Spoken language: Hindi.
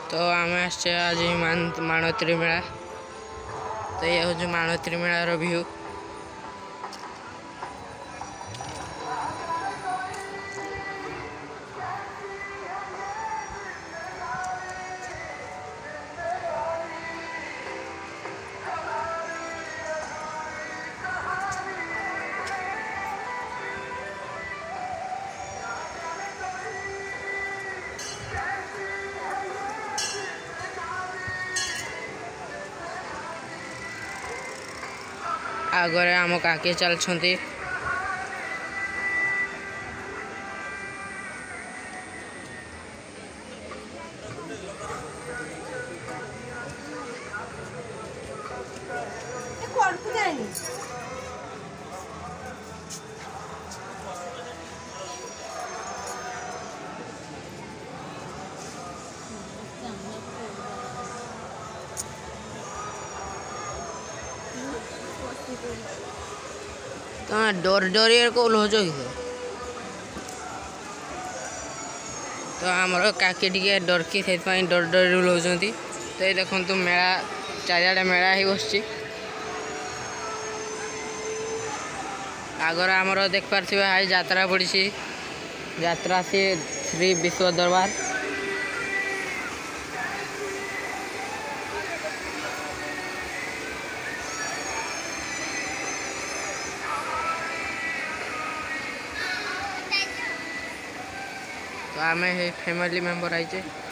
तो आम आसचे आज माणोत्री मेला। तो ये हूँ माणोत्री मेलार व्यू। आगरे आम काकी चलछंती। डर डरिए को ओल्हौच कि तो आमर काकी टे डरकी से डर डर ओल्हौचंती। तो ये देखो मेला चारियाडे मेला ही बस आगर आमर देख पार्थिबे आज यात्रा पड़ी। यात्रा से श्री विश्व दरबार। तो आम फैमिली मेंबर आइचे।